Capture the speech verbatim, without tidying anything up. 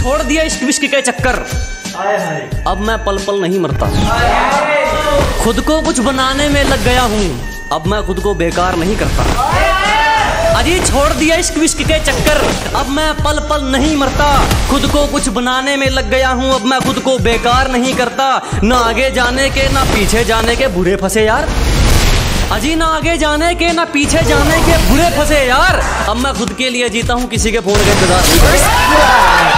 छोड़ दिया इश्क विश्क के चक्कर, अब मैं पल पल नहीं मरता। खुद को कुछ बनाने में लग गया हूँ, अब मैं खुद को बेकार नहीं करता। अजी छोड़ दिया इश्क विश्क के चक्कर, अब मैं पल पल नहीं मरता। खुद को कुछ बनाने में लग गया हूँ, अब मैं खुद को बेकार नहीं करता। ना आगे जाने के ना पीछे जाने के बुरे फंसे यार। अजी ना आगे जाने के ना पीछे जाने के बुरे फंसे यार। अब मैं खुद के लिए जीता हूँ, किसी के फोन का इंतजार नहीं करता।